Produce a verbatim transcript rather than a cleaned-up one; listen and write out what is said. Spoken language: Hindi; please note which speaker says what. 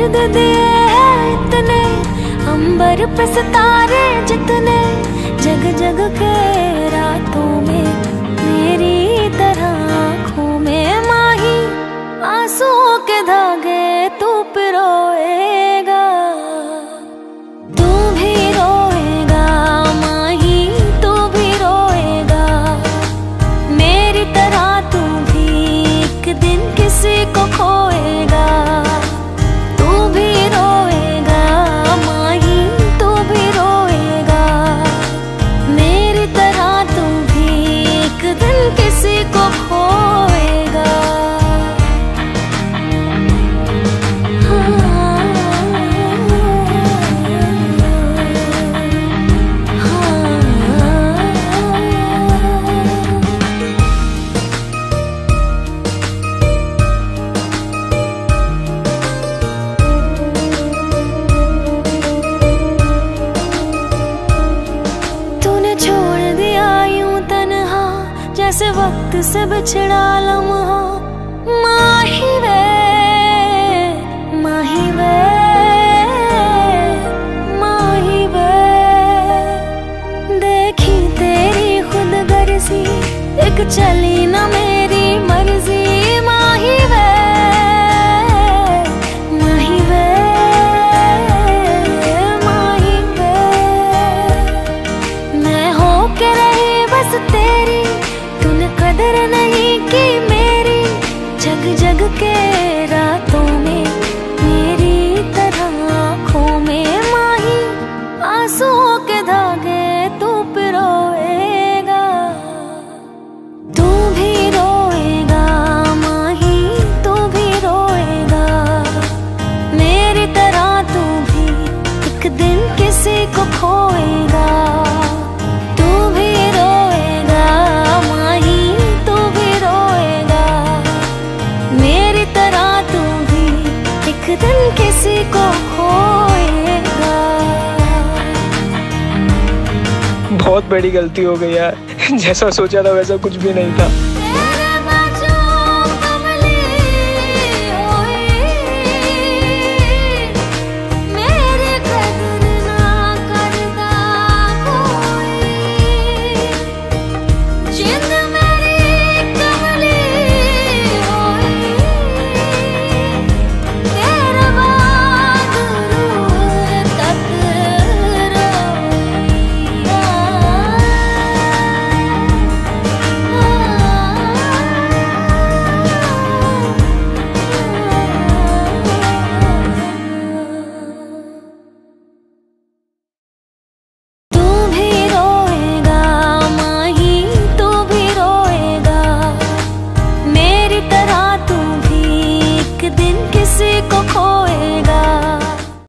Speaker 1: दर्द दिए हैं इतने, अंबर पे सितारे जितने, जग जग के रातों में मेरी तरह आँखों में माही, आंसुओं के धागे तू पिरोएगा, तू भी रोएगा माही, तू भी रोएगा मेरी तरह, तू भी एक दिन किसी को खोएगा, तू भी रोएगा माही, तू भी रोएगा मेरी तरह, तू भी एक दिन किसी को खोएगा। छोड़ दिया यूं तन्हा जैसे वक्त से बिछड़ा लम्हा, माही वे माही वे माही वे, देखी तेरी खुद गर्जी एक चली न मेरी मर्जी, माही वे माही वे माही वे, मैं हो के रही बस तेरी, तूने कदर नहीं की मेरी, जग जग के रातों में मेरी तरह आँखों में माही, आंसुओं के धागे तू पिरोएगा, तू भी रोएगा माही, तू भी रोएगा मेरी तरह, तू भी एक दिन किसी को खोएगा, तू भी रोएगा माही, तू भी रोएगा मेरी तरह, तू भी एक दिन किसी को खोएगा।
Speaker 2: बहुत बड़ी गलती हो गई यार, जैसा सोचा था वैसा कुछ भी नहीं था।